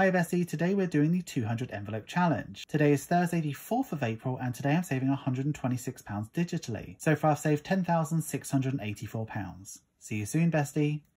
Hi Bestie, today we're doing the 200 envelope challenge. Today is Thursday the 4th of April and today I'm saving £126 digitally. So far I've saved £10,684. See you soon Bestie.